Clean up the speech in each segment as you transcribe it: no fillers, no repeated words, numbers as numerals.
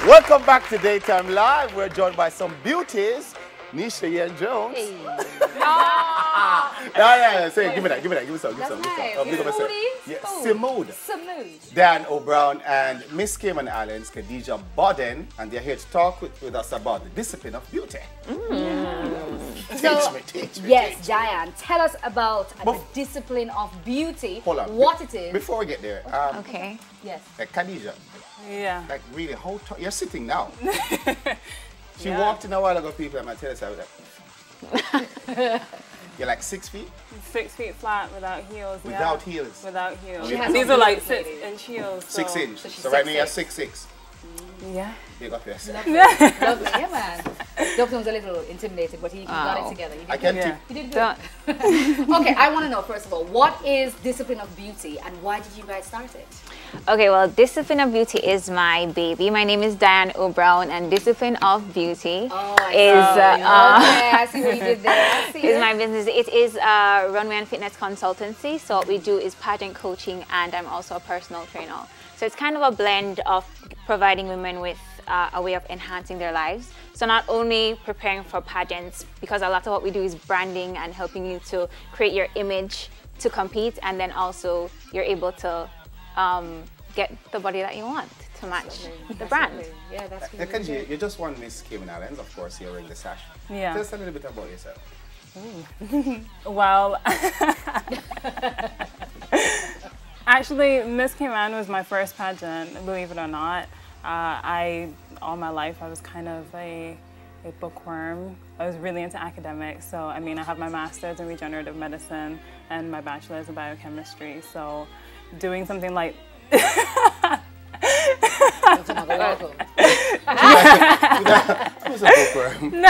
Welcome back to Daytime Live. We're joined by some beauties. Nisha Yen Jones. Hey. Yeah. Say, give me that. Give me some. That's nice. Big up myself. Yeah, Smooth. Simode. Dan O'Brown and Miss Cayman Islands, Khadija Boden, and they're here to talk with us about the discipline of beauty. Teach me. Yes, Diane, tell us about the discipline of beauty. Hold on. What it is. Before we get there, Okay. Yes. Khadija, Yeah. like really, how tall? You're sitting now. She walked in a while ago, people, I'm going to tell us how that. You're like 6 feet? 6 feet flat without heels. Without heels? Without heels. She has These no are like heels, 6 ladies. inch heels. 6 inch. So she's So right now you're 6'6". 6'6". Yeah. Big up yourself. Lovely. Yeah, man. Dr. was a little intimidated, but he got it together. You I did can Yeah. You did good. Okay, I want to know, first of all, what is Discipline of Beauty and why did you guys start it? Okay, well, Discipline of Beauty is my baby. My name is Diane O'Brown, and Discipline of Beauty Okay, I see what you did there. I see is it. my business. It is a runway and fitness consultancy. So what we do is pageant coaching, and I'm also a personal trainer. So it's kind of a blend of providing women with a way of enhancing their lives. So not only preparing for pageants, because a lot of what we do is branding and helping you to create your image to compete, and then also you're able to get the body that you want to match the brand. Yeah, that's really Khadija, you just won Miss Cayman Islands, of course, you're wearing the sash. Yeah. Tell us a little bit about yourself. Well, actually, Miss Cayman was my first pageant, believe it or not. All my life, I was kind of a bookworm. I was really into academics. So, I mean, I have my master's in regenerative medicine and my bachelor's in biochemistry. So, doing something like That's another level. Who's a bookworm?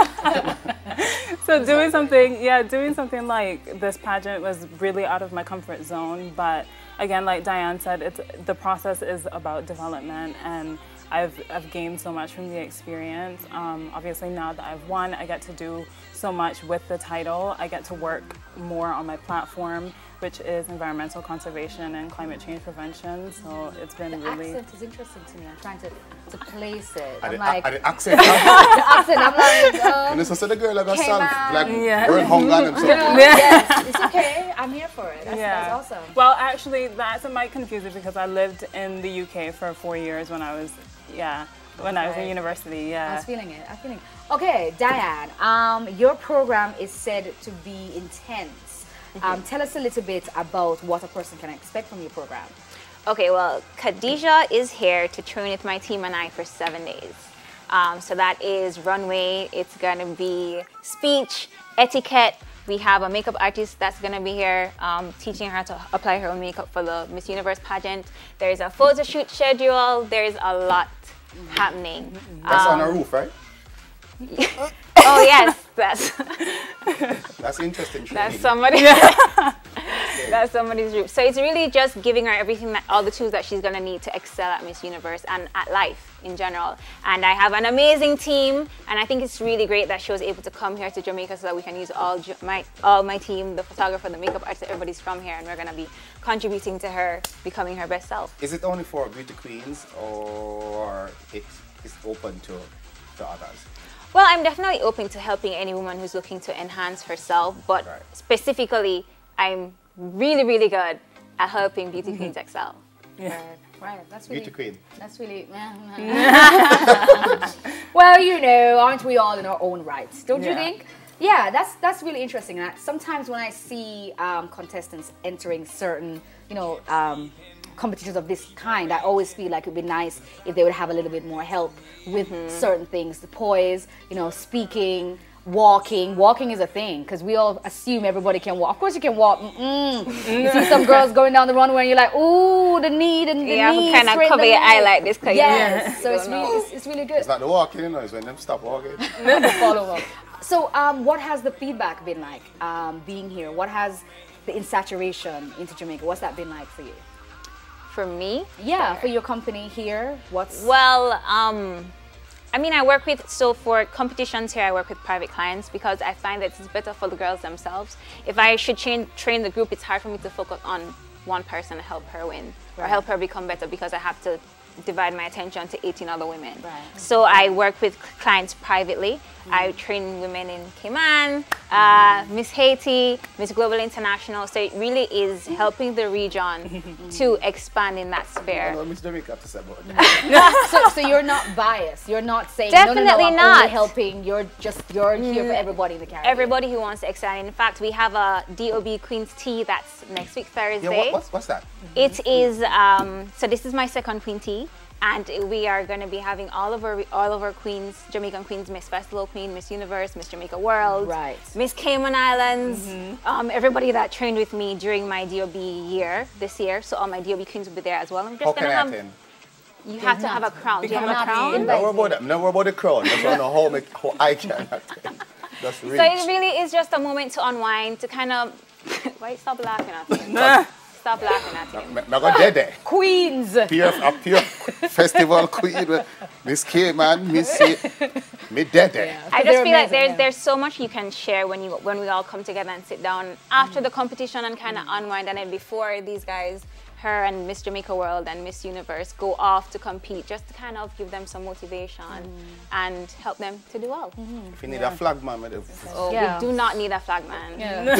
So doing something like this pageant was really out of my comfort zone. But again, like Diane said, the process is about development, and I've gained so much from the experience. Obviously, now that I've won, I get to do so much with the title. I get to work more on my platform, which is environmental conservation and climate change prevention. So it's been The really. accent is interesting to me. I'm trying to place it. And I'm like, the accent. the accent, I'm like, And this was the girl like Cayman. herself, like Yeah. burn hunger on himself. yes, it's okay. I'm here for it. That's awesome. Well, actually, that might confuse it because I lived in the UK for 4 years when I was, when I was in university. I was feeling it. Okay, Diane, your program is said to be intense. Tell us a little bit about what a person can expect from your program. Okay, well, Khadija is here to train with my team and I for 7 days. So that is runway, it's gonna be speech, etiquette. We have a makeup artist that's gonna be here teaching her to apply her own makeup for the Miss Universe pageant. There's a photo shoot schedule, there's a lot happening. That's on a roof, right? Oh yes, That's interesting. that's somebody. That's somebody's group. So it's really just giving her everything, all the tools that she's gonna need to excel at Miss Universe and at life in general. And I have an amazing team, and I think it's really great that she was able to come here to Jamaica so that we can use all my team, the photographer, the makeup artist, everybody's from here, and we're gonna be contributing to her becoming her best self. Is it only for beauty queens, or it's open to others? Well, I'm definitely open to helping any woman who's looking to enhance herself, but specifically, I'm really, really good at helping beauty queens excel. Yeah. Right, that's really. Beauty queen. That's really. Well, you know, aren't we all in our own rights? Don't you think? Yeah, that's really interesting. And sometimes when I see contestants entering certain, competitions of this kind, I always feel like it would be nice if they would have a little bit more help with certain things, the poise, speaking, walking. Walking is a thing because we all assume everybody can walk. Of course you can walk. You see some girls going down the runway and you're like, ooh, the knee, the knee. Yeah, kind of cover your eye like this. Yes, so it's really good. It's not the walking, it's when them stop walking. Follow up. So what has the feedback been like being here? What has the insaturation into Jamaica, what's that been like for you? For me? Yeah, for your company here, what's... Well, I mean, I work with, so for competitions here, I work with private clients because I find that it's better for the girls themselves. If I should train the group, it's hard for me to focus on one person and help her win or help her become better because I have to divide my attention to 18 other women. Right. So I work with clients privately. I train women in Cayman, Miss Haiti, Miss Global International. So it really is helping the region to expand in that sphere. I know Miss Jamaica have to say about that. So you're not biased. You're not saying Definitely no, I'm not. only helping. You're here for everybody in the Caribbean. Everybody who wants to excel. In fact, we have a DOB Queen's Tea that's next week Thursday. Yeah, what's that? It is, so this is my second Queen Tea, and we are going to be having all of our queens, Jamaican queens, Miss Festival Queen, Miss Universe, Miss Jamaica World, Right. Miss Cayman Islands, everybody that trained with me during my DOB year, this year, so all my DOB queens will be there as well. I'm How just can going to I have, attend? you have to have a crown. Do you have a Cannot crown? be No worry about that. No worry about the crown. Just want to know how I can attend. That's reach. So it really is just a moment to unwind, to kind of, why stop laughing at me? Stop laughing at me. I'm going to there. Queens. A pure festival queen with Miss Cayman, Miss me Dede. I They're just feel like amazing, there's so much you can share when we all come together and sit down after the competition and kind of unwind, and then before these guys, her and Miss Jamaica World and Miss Universe go off to compete, just to kind of give them some motivation and help them to do well. If you need a flag, man, Oh, Yeah. we do not need a flag man.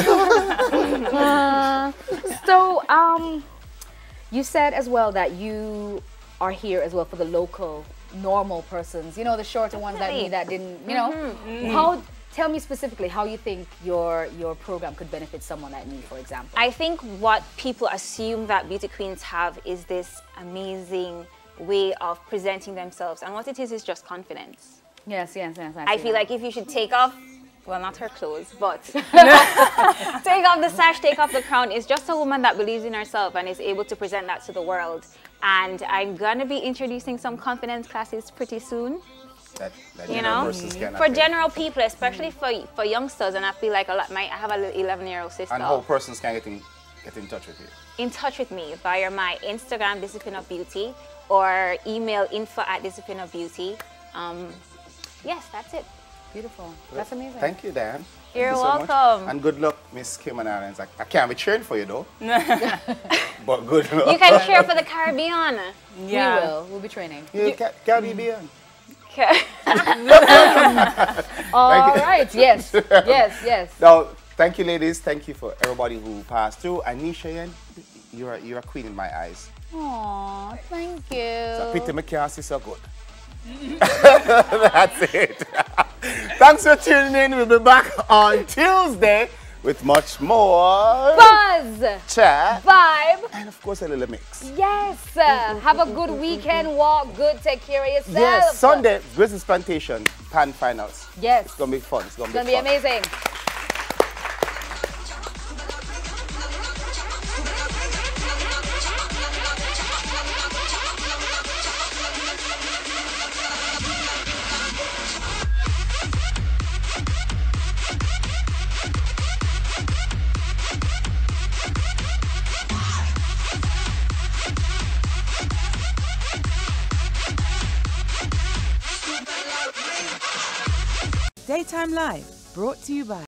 So, you said as well that you are here as well for the local, normal persons. You know, the shorter ones like me that didn't, you know. Tell me specifically how you think your program could benefit someone like me, for example. I think what people assume that beauty queens have is this amazing way of presenting themselves, and what it is just confidence. Yes. I feel like if you should take off, well, not her clothes, but take off the sash, take off the crown, is just a woman that believes in herself and is able to present that to the world. And I'm going to be introducing some confidence classes pretty soon. that You know, for general people, especially for youngsters, and I feel like I have a little 11-year-old sister. And how persons can get in touch with you? In touch with me via my Instagram, Discipline of Beauty, or email info@disciplineofbeauty. Yes, that's it. Beautiful. That's amazing. Thank you, Dan. You're Thank you so much. welcome. And good luck, Miss Cayman Islands. I can't be cheering for you, though. But good luck. You can cheer for the Caribbean. We will. We'll be training. Caribbean. Okay. All right. Yes. Now, thank you, ladies. Thank you for everybody who passed through. Anisha, you're a queen in my eyes. Aw, thank you. So pity me can't see so good. That's it. Thanks for tuning in. We'll be back on Tuesday with much more Buzz, chat, vibe. and of course a little mix. Yes. Have a good weekend. Walk good. Take care of yourself. Yes, Sunday, Grizzlies Plantation Pan Finals. Yes. It's gonna be fun. It's gonna It's be going to be fun. amazing. Daytime Live, brought to you by